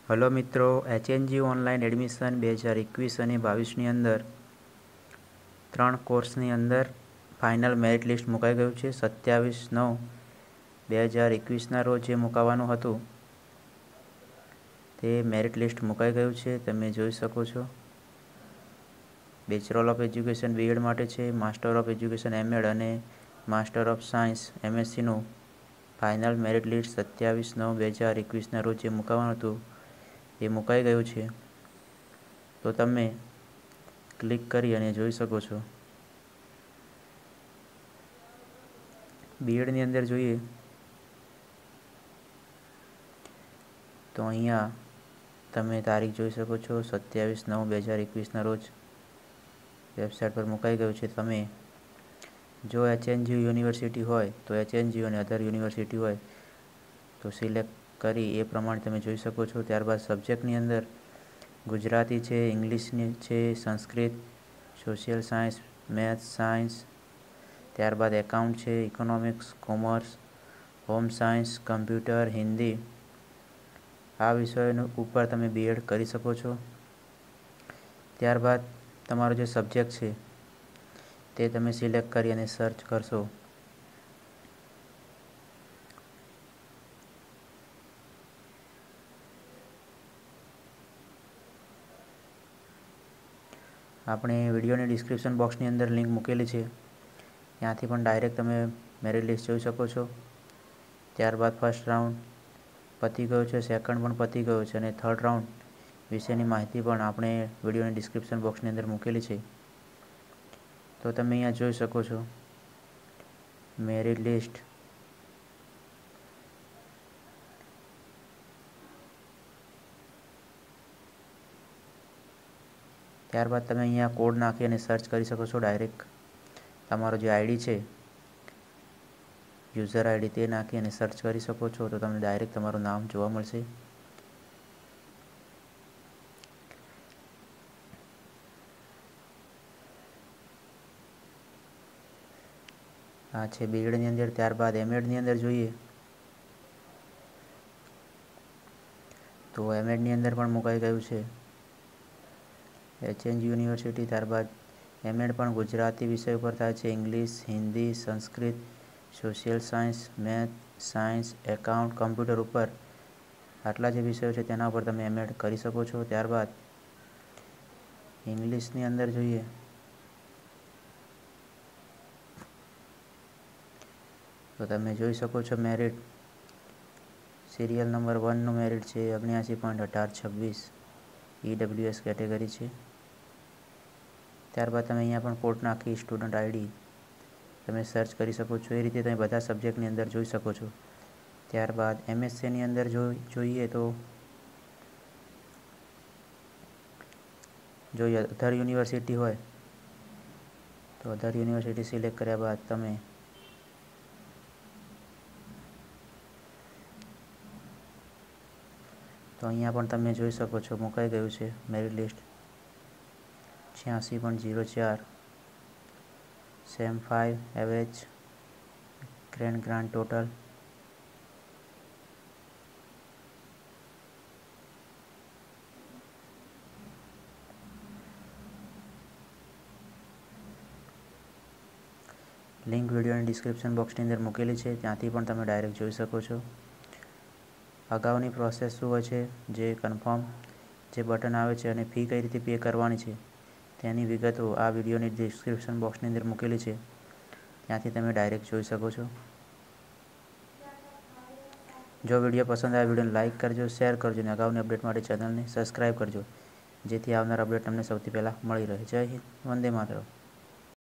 Hello મિત્રો, HNG online admission 2021 અને 22ની અંદર 3 કોર્સની અંદર ફાઇનલ મેરિટ લિસ્ટ મુકાઈ ગયું છે. 27/9/2021ના રોજ જે મુકાવાનું હતું તે મેરિટ લિસ્ટ મુકાઈ ગયું છે. તમે જોઈ શકો છો. બેચલર ઓફ એજ્યુકેશન BEd માટે છે, માસ્ટર ઓફ એજ્યુકેશન MEd અને માસ્ટર ઓફ સાયન્સ MScનું ફાઇનલ મેરિટ લિસ્ટ 27/9/2021ના રોજ જે મુકાવાનું હતું એ મુકાઈ ગયું છે. તો તમે ક્લિક કરી અને જોઈ શકો છો. BEdની અંદર જોઈએ તો અહીંયા તમે તારીખ જોઈ શકો છો. 27/9/2021ના રોજ વેબસાઇટ પર મુકાઈ ગયું છે. તમે જો HNG યુનિવર્સિટી હોય તો HNG અને અધર યુનિવર્સિટી હોય તો સિલેક્ટ કરી એ પ્રમાણે તમે જોઈ શકો છો. ત્યારબાદ સબ્જેક્ટની અંદર ગુજરાતી છે, ઇંગ્લિશની છે, Sanskrit, social science, maths, science, ત્યારબાદ એકાઉન્ટ છે, economics, commerce, home science, computer, Hindi આ વિષયોનું ઉપર તમે BEd કરી શકો છો. ત્યારબાદ તમારો જે સબ્જેક્ટ છે તે તમે સિલેક્ટ કરી અને સર્ચ કરશો. આપણે વિડીયોની ડિસ્ક્રિપ્શન બોક્સની અંદર લિંક મૂકેલી છે, ત્યાંથી પણ ડાયરેક્ટ તમે મેરિટ લિસ્ટ જોઈ શકો છો. ત્યારબાદ ફર્સ્ટ રાઉન્ડ પતી ગયો છે, સેકન્ડ પણ પતી ગયો છે અને થર્ડ રાઉન્ડ વિશેની માહિતી પણ આપણે વિડીયોની ડિસ્ક્રિપ્શન બોક્સની અંદર મૂકેલી છે. તો તમે અહીંયા જોઈ શકો છો મેરિટ લિસ્ટ. ત્યારબાદ તમે અહીંયા કોડ નાખી અને સર્ચ કરી શકો છો. ડાયરેક્ટ તમારો જે આઈડી છે, યુઝર આઈડી તે નાખી અને સર્ચ કરી શકો છો. તો તમને ડાયરેક્ટ તમારું નામ જોવા મળશે. આ છે BEdની અંદર. ત્યારબાદ MEdની અંદર જોઈએ તો MEdની અંદર પણ મુકાઈ ગયું છે HNG યુનિવર્સિટી. ત્યારબાદ MEd પણ ગુજરાતી વિષય ઉપર થાય છે, English, Hindi, Sanskrit, social science, math, science, account, computer ઉપર આટલા જે વિષયો છે તેના ઉપર તમે MEd કરી શકો છો. ત્યારબાદ ઇંગ્લિશની અંદર જોઈએ તો તમે જોઈ શકો છો મેરિટ સિરિયલ નંબર 1નું મેરિટ છે 79.1826 EWS કેટેગરી છે. ત્યારબાદ તમે અહીંયા પણ કોડ નાખી સ્ટુડન્ટ આઈડી તમે સર્ચ કરી શકો છો. એ રીતે તમે બધા સબ્જેક્ટની અંદર જોઈ શકો છો. ત્યારબાદ MScની અંદર જોઈએ તો જો અધર યુનિવર્સિટી હોય તો અધર યુનિવર્સિટી સિલેક્ટ કર્યા બાદ તમે તો અહીંયા પણ તમે જોઈ શકો છો મુકાઈ ગયું છે merit list 86.04 sem 5 average grand total. Link વિડીયોની ડિસ્ક્રિપ્શન બોક્સની અંદર મૂકેલી છે, ત્યાંથી પણ તમે ડાયરેક્ટ જોઈ શકો છો. અગાઉની પ્રોસેસ શું હોય છે, જે કન્ફર્મ જે બટન આવે છે અને ફી કઈ રીતે પે કરવાની છે તેની વિગતો આ વિડીયોની ડિસ્ક્રિપ્શન બોક્સની અંદર મૂકેલી છે, ત્યાંથી તમે ડાયરેક્ટ જોઈ શકો છો. જો વિડીયો પસંદ આવે વિડીયોને લાઇક કરજો, શેર કરજો અને અગાઉની અપડેટ માટે ચેનલને સબસ્ક્રાઈબ કરજો, જેથી આવનાર અપડેટ તમને સૌથી પહેલાં મળી રહે. જય હિન્દ, વંદે માતરમ.